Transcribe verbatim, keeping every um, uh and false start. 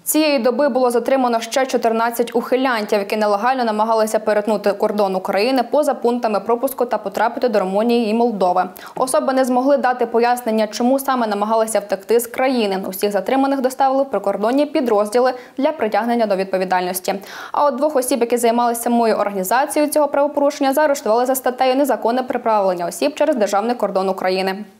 Цієї доби було затримано ще чотирнадцять ухилянтів, які нелегально намагалися перетнути кордон України поза пунктами пропуску та потрапити до Румунії і Молдови. Особи не змогли дати пояснення, чому саме намагалися втекти з країни. Усіх затриманих доставили в прикордонні підрозділи для притягнення до відповідальності. А от двох осіб, які займалися самою організацією цього правопорушення, заарештували за статтею «Незаконне переправлення осіб через державний кордон України».